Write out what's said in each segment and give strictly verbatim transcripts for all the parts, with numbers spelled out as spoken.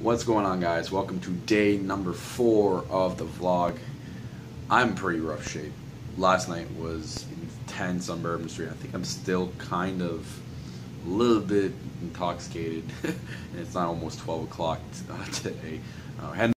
What's going on, guys? Welcome to day number four of the vlog. I'm in pretty rough shape. Last night was intense on Bourbon Street. I think I'm still kind of a little bit intoxicated. And it's not almost twelve o'clock uh, today. Uh, had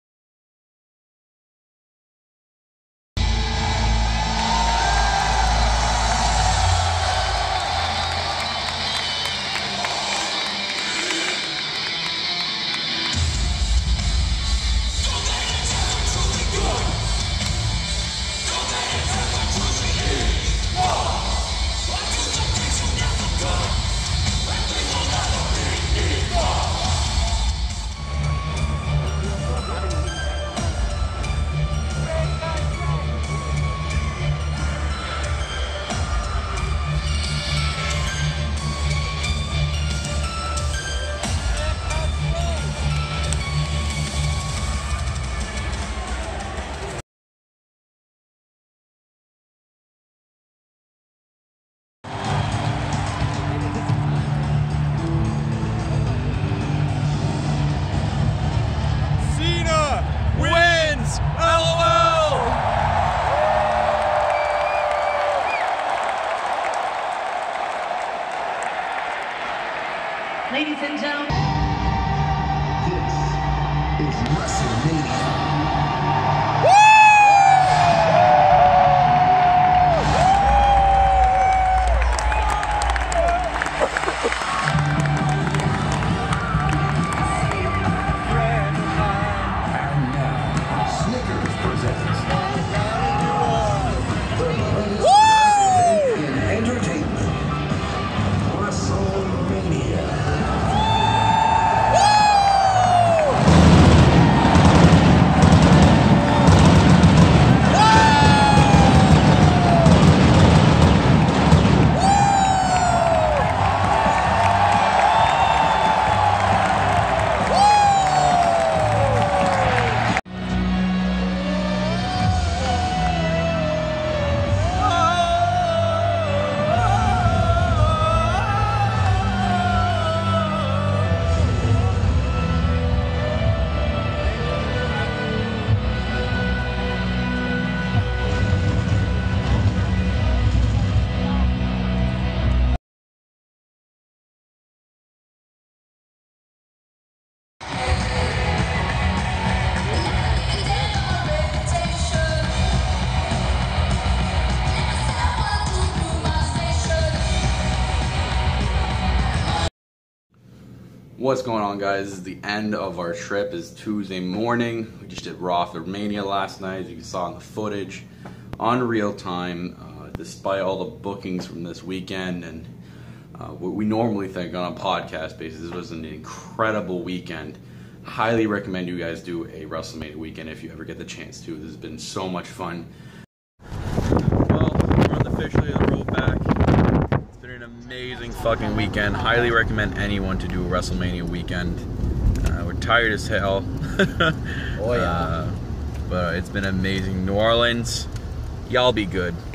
Ladies and gentlemen, this is WrestleMania. And now, Snickers presents the Woo! in entertainment, WrestleMania. What's going on, guys? This is the end of our trip. It's Tuesday morning. We just did Raw for Mania last night, as you saw in the footage, on real time, uh, despite all the bookings from this weekend and uh, what we normally think on a podcast basis. This was an incredible weekend. Highly recommend you guys do a WrestleMania weekend if you ever get the chance to. This has been so much fun. Well, we're on the officially on the road back. It's been an amazing fucking weekend. Highly recommend anyone to do a WrestleMania weekend. Uh, we're tired as hell. Oh yeah. Uh, but it's been amazing. New Orleans, y'all be good.